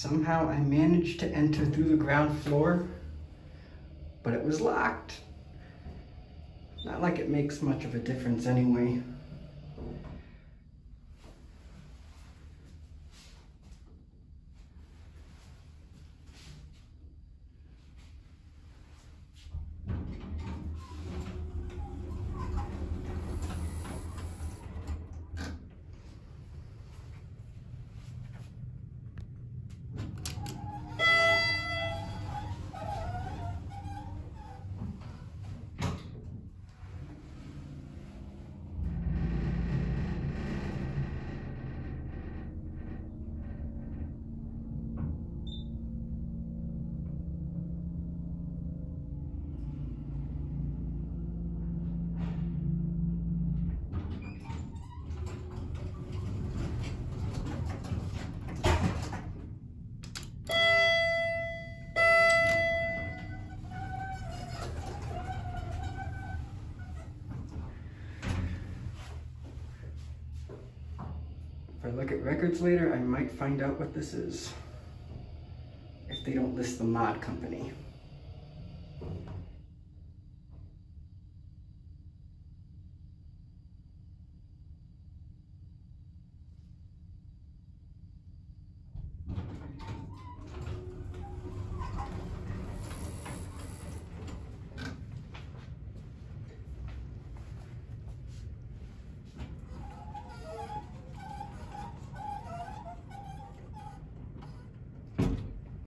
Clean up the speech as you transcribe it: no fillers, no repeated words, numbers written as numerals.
Somehow I managed to enter through the ground floor, but it was locked. Not like it makes much of a difference anyway. If I look at records later, I might find out what this is, if they don't list the mod company.